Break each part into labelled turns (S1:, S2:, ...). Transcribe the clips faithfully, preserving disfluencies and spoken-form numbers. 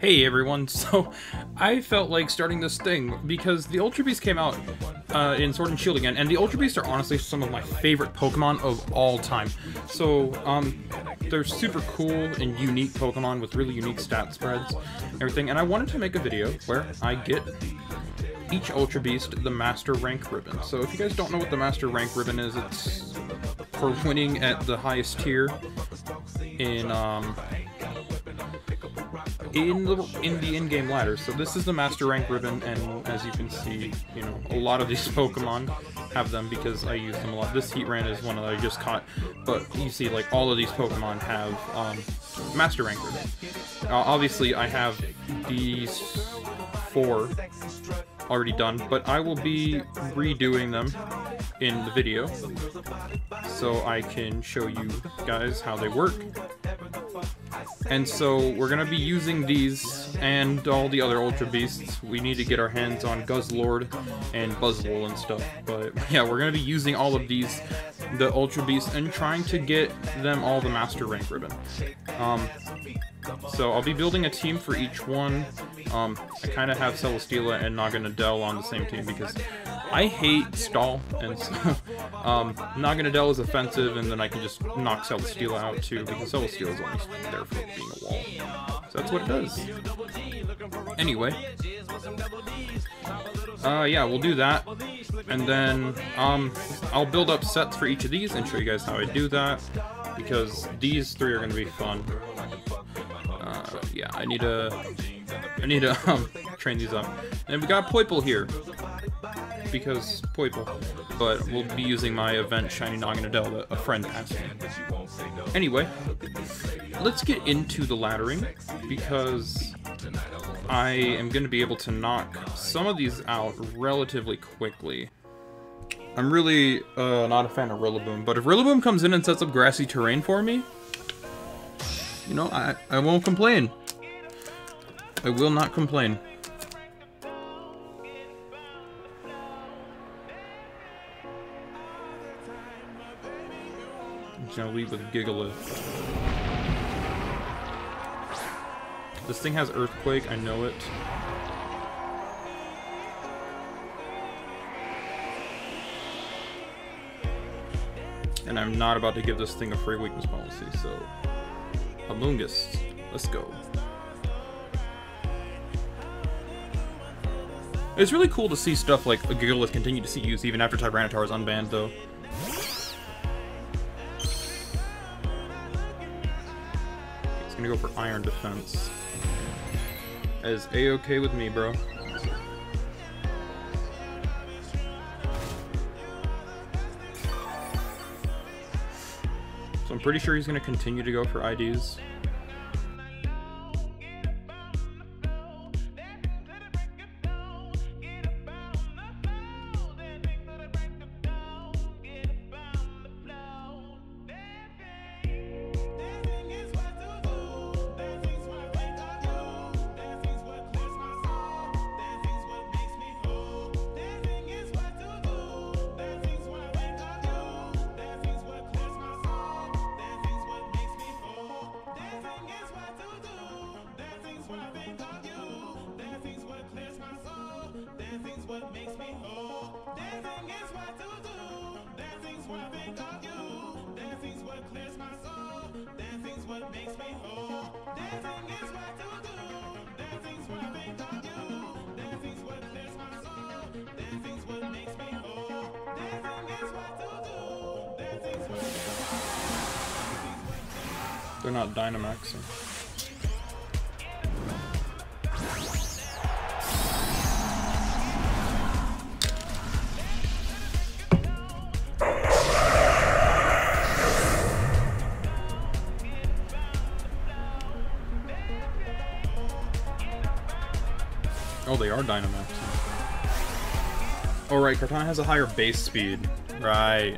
S1: Hey everyone, so I felt like starting this thing because the Ultra Beasts came out uh, in Sword and Shield again, and the Ultra Beasts are honestly some of my favorite Pokemon of all time. So, um, they're super cool and unique Pokemon with really unique stat spreads and everything, and I wanted to make a video where I get each Ultra Beast the Master Rank Ribbon. So if you guys don't know what the Master Rank Ribbon is, it's for winning at the highest tier in, um... in the in the in-game ladder. So this is the Master Rank Ribbon, and as you can see, you know, a lot of these Pokemon have them because I use them a lot. This Heatran is one that I just caught, but you see, like, all of these Pokemon have um, Master Rank Ribbon. Uh, obviously, I have these four already done, but I will be redoing them in the video so I can show you guys how they work. And so we're gonna be using these and all the other Ultra Beasts. We need to get our hands on Guzzlord and Buzzwole and stuff. But yeah, we're gonna be using all of these, the Ultra Beasts, and trying to get them all the Master Rank Ribbon. Um, so I'll be building a team for each one. Um, I kind of have Celesteela and Naganadel on the same team because I hate Stall, and so um, Naganadel is offensive, and then I can just knock Celesteela out too, because Celesteela is only there for being a wall. So that's what it does. Anyway, uh, yeah, we'll do that, and then um, I'll build up sets for each of these and show you guys how I do that, because these three are going to be fun. Uh, yeah, I need to, I need to um, train these up. And we got Poipole here, because Poipole, but we'll be using my event Shiny Naganadel that a friend asked me. Anyway, let's get into the laddering, because I am going to be able to knock some of these out relatively quickly. I'm really uh, not a fan of Rillaboom, but if Rillaboom comes in and sets up grassy terrain for me, you know, I, I won't complain. I will not complain. I'm just gonna lead with Gigalith. This thing has Earthquake, I know it. And I'm not about to give this thing a free weakness policy, so... Amoonguss, let's go. It's really cool to see stuff like a Gigalith continue to see use even after Tyranitar is unbanned, though. It's gonna go for Iron Defense. That is A-okay with me, bro. So I'm pretty sure he's gonna continue to go for I Ds. They're not Dynamaxing. Oh, they are Dynamaxing. Oh, right, Kartana has a higher base speed. Right.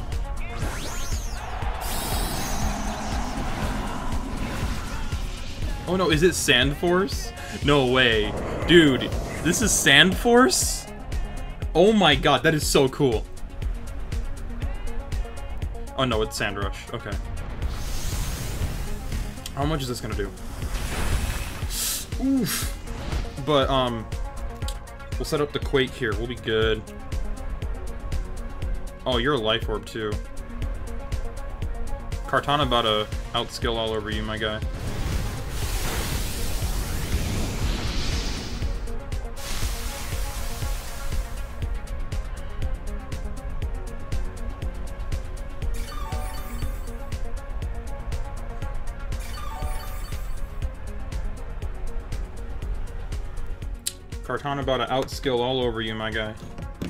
S1: Oh no, is it Sand Force? No way. Dude, this is Sand Force? Oh my god, that is so cool. Oh no, it's Sand Rush. Okay. How much is this gonna do? Oof. But, um, we'll set up the Quake here. We'll be good. Oh, you're a Life Orb, too. Kartana about to outskill all over you, my guy. Kartana about to outskill all over you, my guy.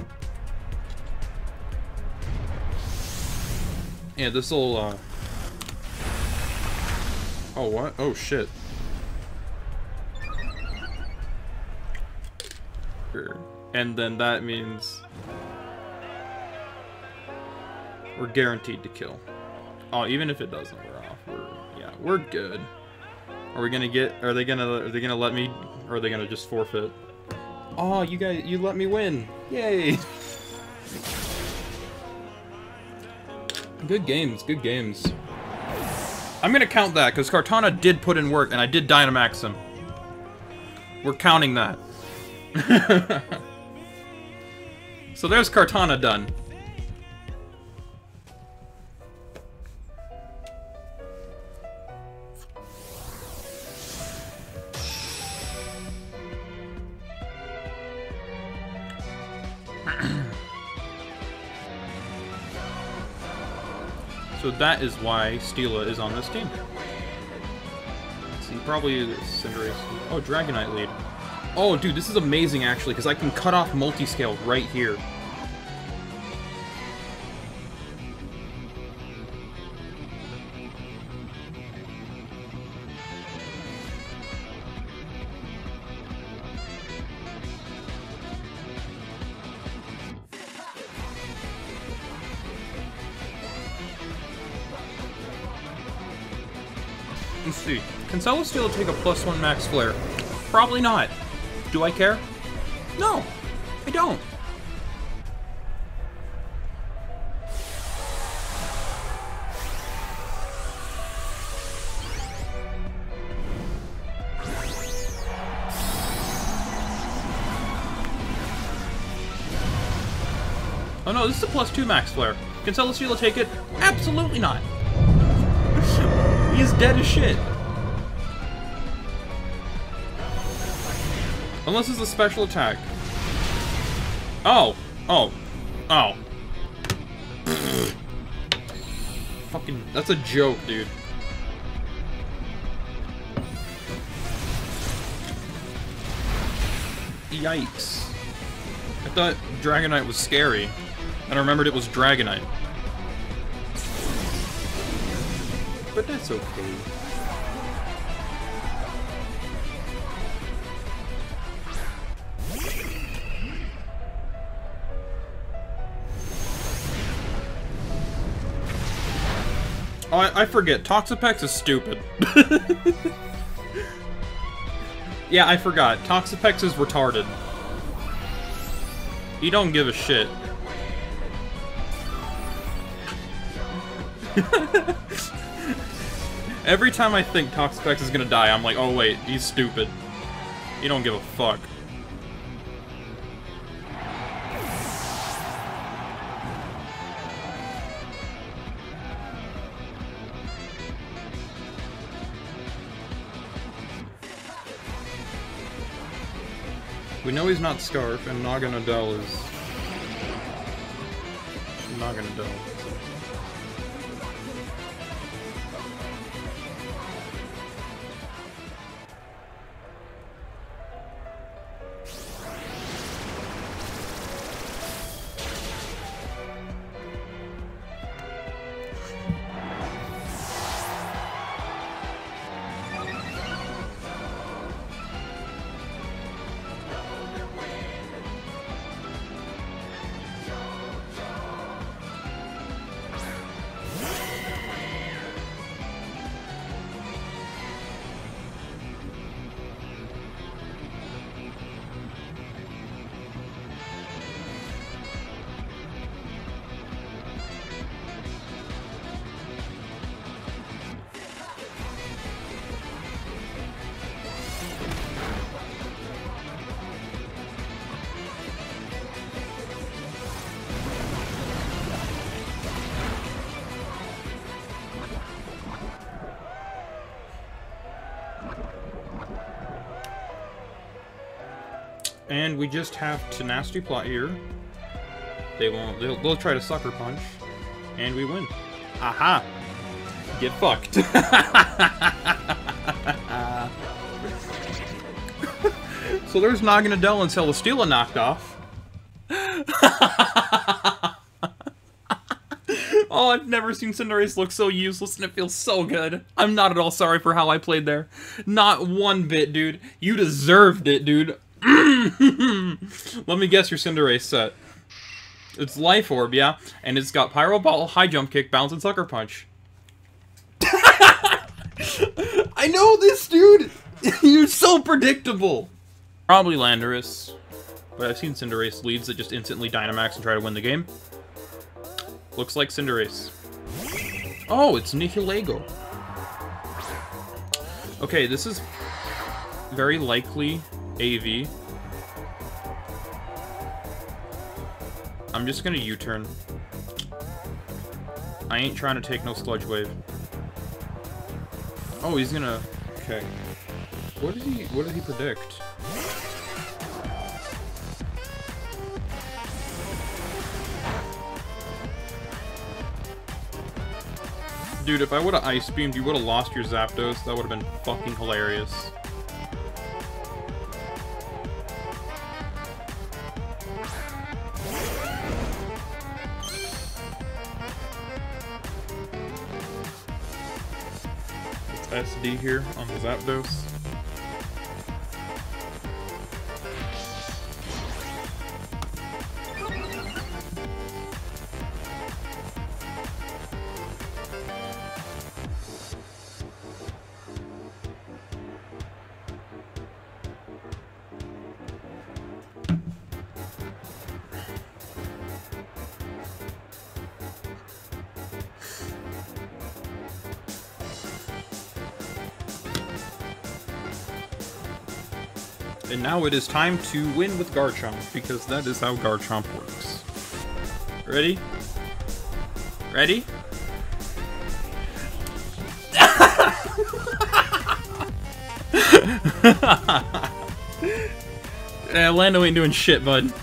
S1: Yeah, this'll, uh... Oh, what? Oh, shit. And then that means... we're guaranteed to kill. Oh, even if it doesn't, we're off. We're, yeah, we're good. Are we gonna get... Are they gonna... Are they gonna let me... Or are they gonna just forfeit? Oh, you guys... You let me win! Yay! Good games, good games. I'm gonna count that, because Kartana did put in work, and I did Dynamax him. We're counting that. So there's Kartana done. So that is why Steela is on this team. See, probably Cinderace. Oh, Dragonite lead. Oh, dude, this is amazing, actually, because I can cut off multi-scale right here. Let's see. Can Celesteela take a plus one max flare? Probably not. Do I care? No, I don't. Oh no, this is a plus two max flare. Can Celesteela take it? Absolutely not. He's dead as shit. Unless it's a special attack. Oh. Oh. Oh. Fucking... That's a joke, dude. Yikes. I thought Dragonite was scary. And I remembered it was Dragonite. But that's okay. Oh, I, I forget. Toxapex is stupid. Yeah, I forgot. Toxapex is retarded. He don't give a shit. Every time I think Toxapex is gonna die, I'm like, oh wait, he's stupid. He don't give a fuck. We know he's not Scarf, and Naganadel is... Naganadel. And we just have Tenacity Plot here. They won't. They'll, they'll try to Sucker Punch, and we win. Aha! Get fucked. So there's Naganadel and Celesteela knocked off. Oh, I've never seen Cinderace look so useless, and it feels so good. I'm not at all sorry for how I played there. Not one bit, dude. You deserved it, dude. Let me guess your Cinderace set. It's Life Orb, yeah? And it's got Pyro Ball, High Jump Kick, Bounce, and Sucker Punch. I know this, dude! You're so predictable! Probably Landorus. But I've seen Cinderace leads that just instantly Dynamax and try to win the game. Looks like Cinderace. Oh, it's Nihilego. Okay, this is very likely A V. I'm just gonna U-turn. I ain't trying to take no Sludge Wave. Oh, he's gonna... Okay. What did he... What did he predict? Dude, if I would've Ice Beamed, you would've lost your Zapdos. That would've been fucking hilarious. It's S D here on the Zapdos. And now it is time to win with Garchomp, because that is how Garchomp works. Ready? Ready? Yeah, Lando ain't doing shit, bud.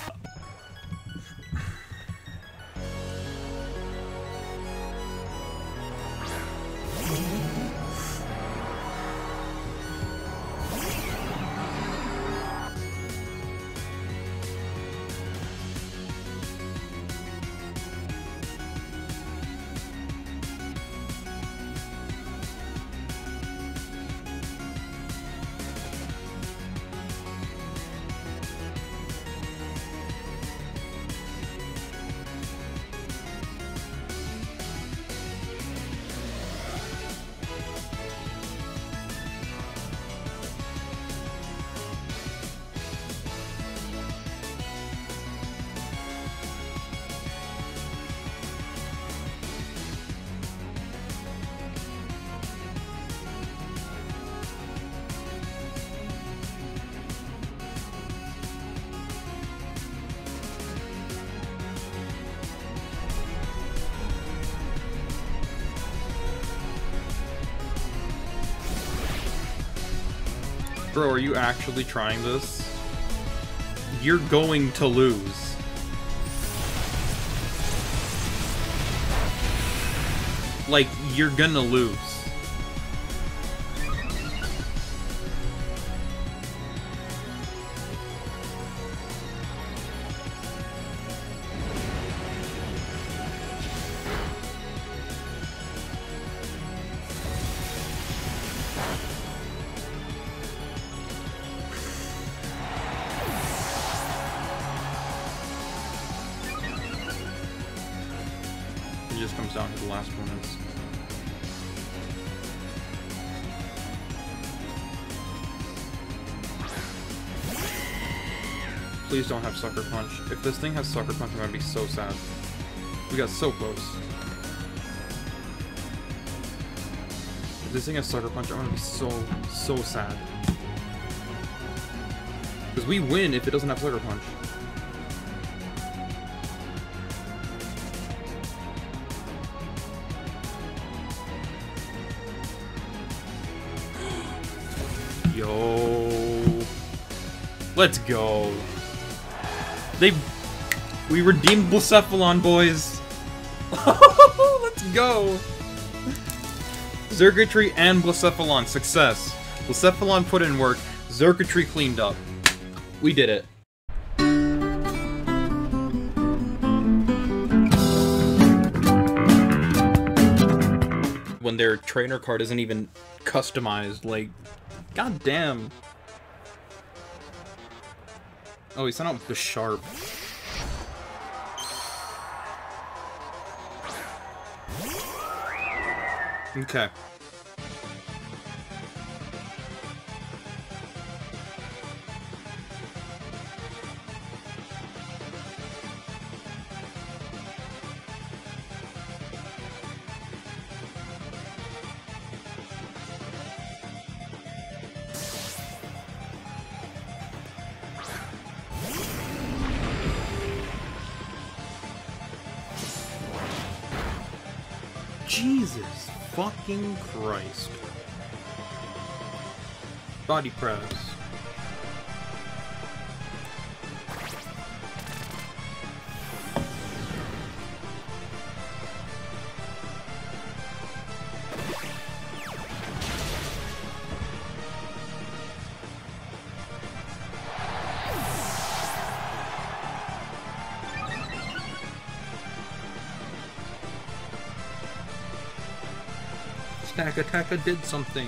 S1: Bro, are you actually trying this? You're going to lose. Like, you're gonna lose. It just comes down to the last moments. Please don't have Sucker Punch. If this thing has Sucker Punch, I'm gonna be so sad. We got so close. If this thing has Sucker Punch, I'm gonna be so, so sad. Because we win if it doesn't have Sucker Punch. Yo. Let's go. They... We redeemed Blacephalon, boys. Let's go. Xurkitree and Blacephalon, success. Blacephalon put in work, Xurkitree cleaned up. We did it. When their trainer card isn't even customized, like, god damn. Oh, he sent out the Sharp. Okay. Jesus fucking Christ. Body press. Stakka Takka did something.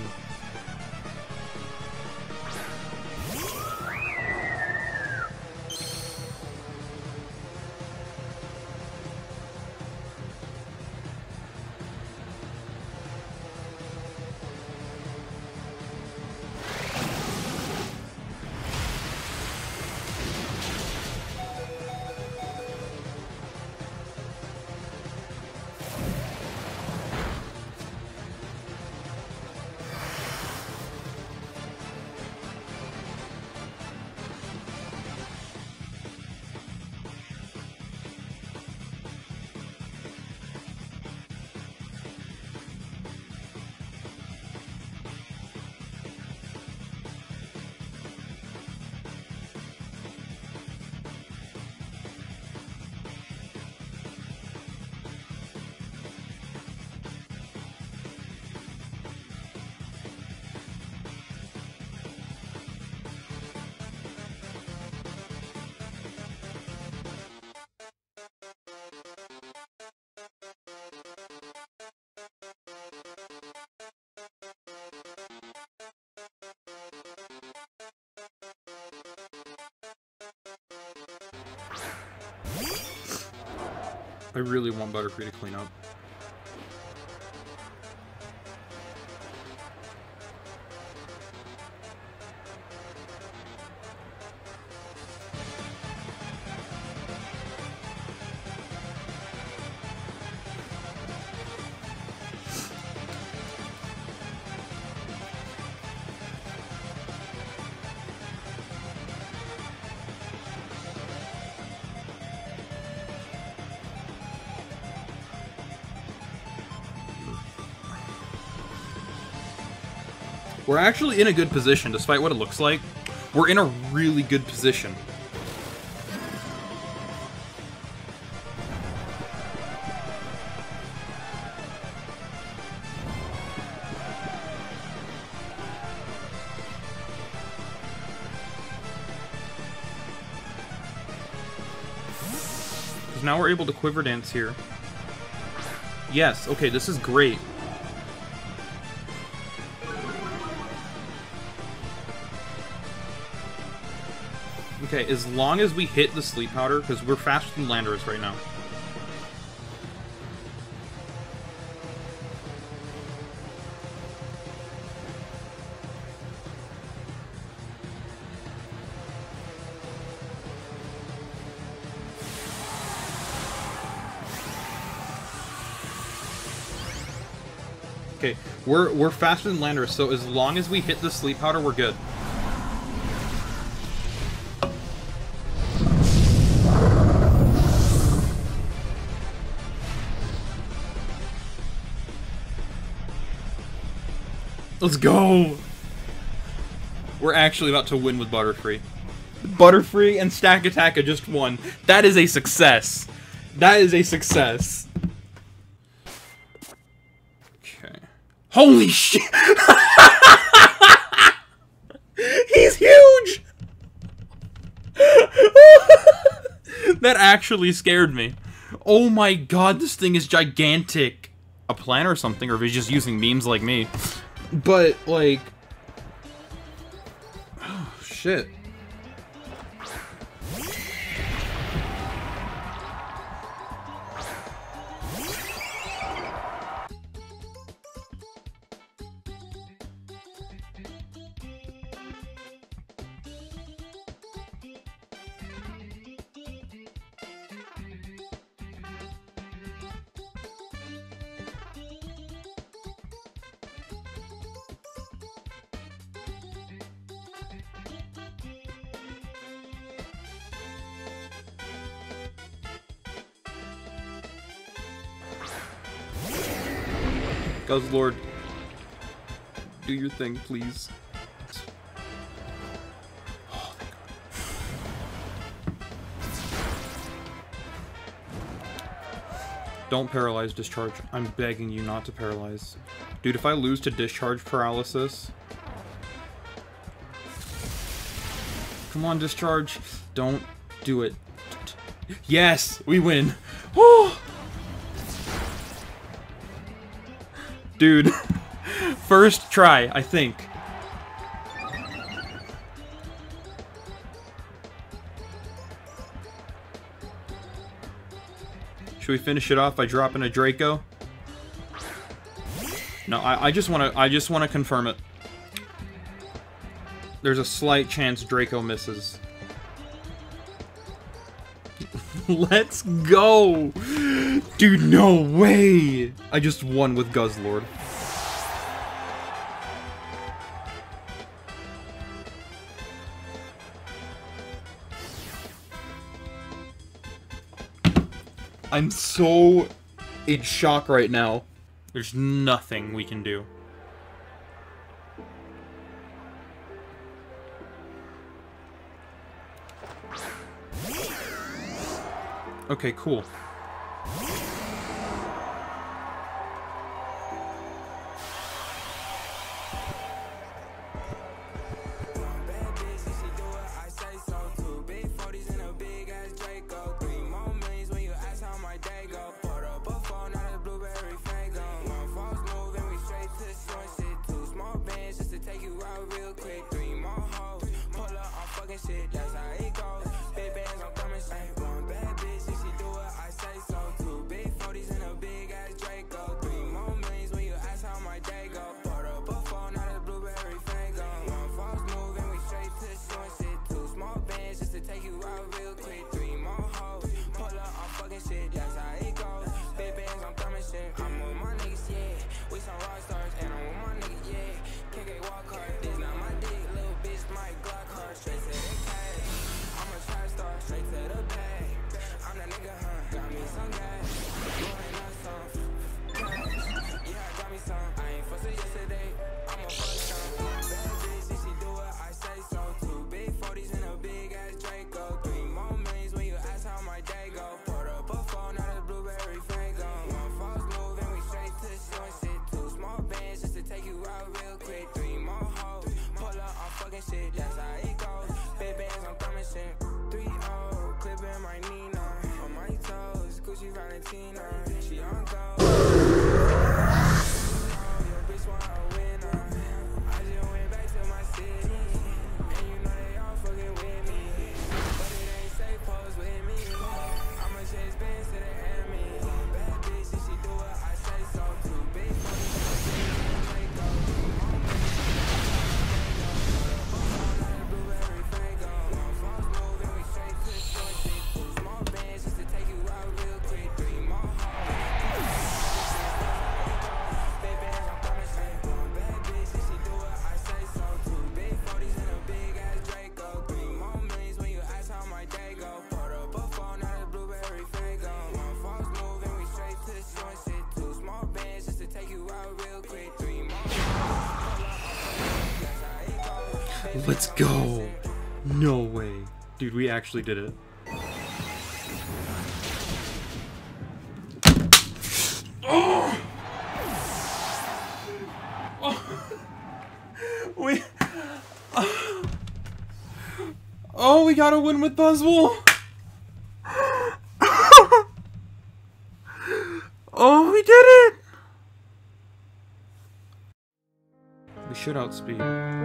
S1: I really want Butterfree to clean up. We're actually in a good position, despite what it looks like. We're in a really good position. Because now we're able to Quiver Dance here. Yes, okay, this is great. Okay, as long as we hit the Sleep Powder, because we're faster than Landorus right now. Okay, we're we're faster than Landorus, so as long as we hit the Sleep Powder, we're good. Let's go! We're actually about to win with Butterfree. Butterfree and Stack Attack are just one. That is a success. That is a success. Okay. Holy shit! He's huge! That actually scared me. Oh my god, this thing is gigantic. A plan or something, or if he's just using memes like me. But, like... Oh, shit. Guzzlord, do your thing, please. Oh, thank God. Don't paralyze Discharge. I'm begging you not to paralyze. Dude, if I lose to Discharge Paralysis... Come on, Discharge. Don't do it. Yes! We win! Oh! Dude, first try, I think. Should we finish it off by dropping a Draco? No, I, I just want to. I just want to confirm it. There's a slight chance Draco misses. Let's go! Dude, no way! I just won with Guzzlord. I'm so in shock right now. There's nothing we can do. Okay, cool. Let's go. No way. Dude, we actually did it. Oh! Oh! We... Oh, we got a win with Buzzwole! Oh, we did it! We should outspeed.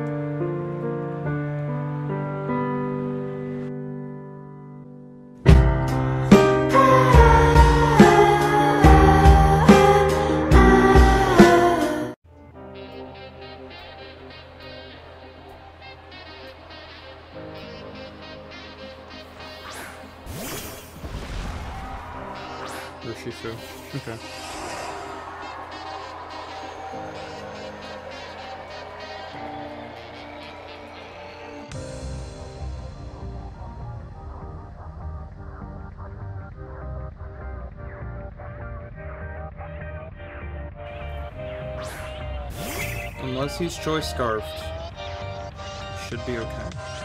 S1: Urshifu. Okay. Unless he's choice scarfed, he should be okay.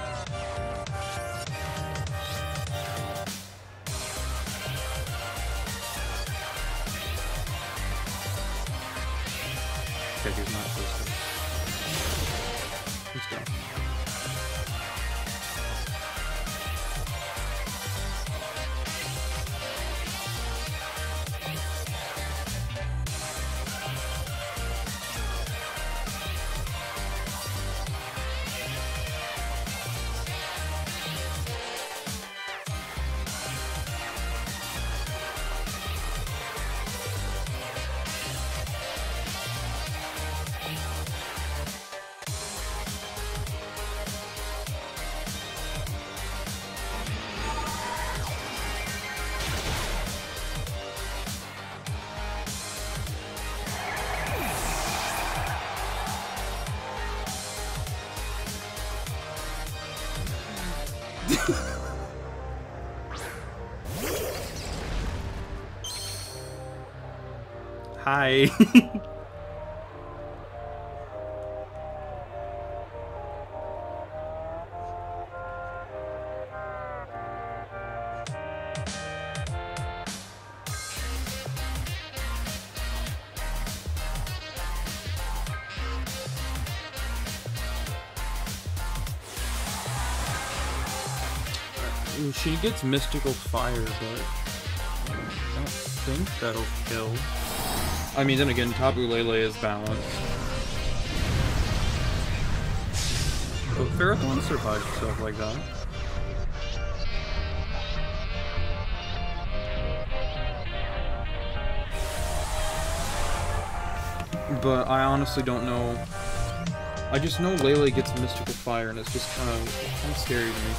S1: Okay, he's not choice scarfed. Let's go. Hi. She gets Mystical Fire, but I don't think that'll kill. I mean, then again, Tapu Lele is balanced. But Ferrothorn survives stuff like that. But I honestly don't know. I just know Lele gets Mystical Fire, and it's just kind of kind of scary to me.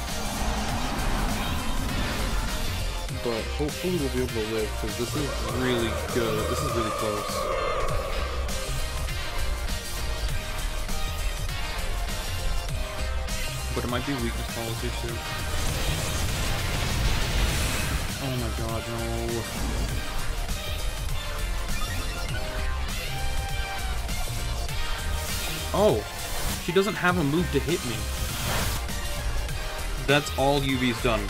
S1: But hopefully we'll be able to live, because this is really good. This is really close. But it might be weakness policy too. Oh my god, no. Oh! She doesn't have a move to hit me. That's all Yuvi's done.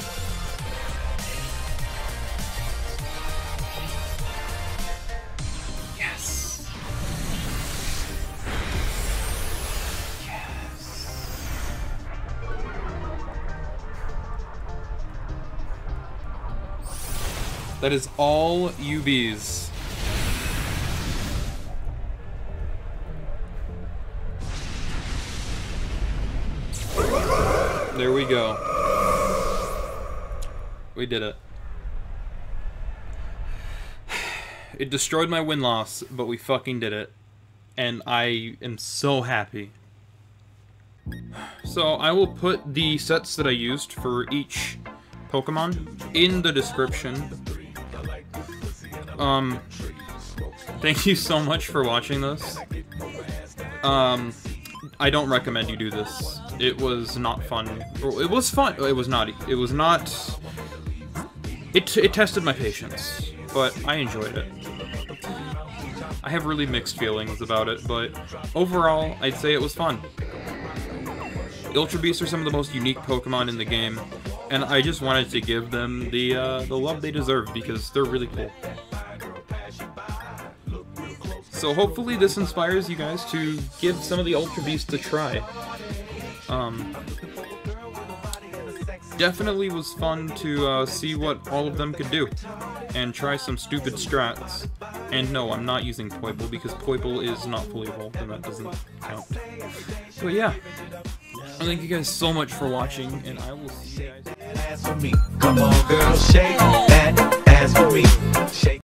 S1: That is all U Vs. There we go. We did it. It destroyed my win-loss, but we fucking did it. And I am so happy. So I will put the sets that I used for each Pokemon in the description. Um, thank you so much for watching this. Um, I don't recommend you do this. It was not fun. Or it was fun. It was not. It was not. It it tested my patience, but I enjoyed it. I have really mixed feelings about it, but overall, I'd say it was fun. Ultra Beasts are some of the most unique Pokemon in the game, and I just wanted to give them the uh, the love they deserve because they're really cool. So hopefully this inspires you guys to give some of the Ultra Beasts a try. Um, definitely was fun to uh, see what all of them could do, and try some stupid strats. And no, I'm not using Poiple because Poiple is not fully evolved and that doesn't count. But yeah, thank you guys so much for watching, and I will see you guys.
S2: Come on, girl, shake that ass for me. Shake.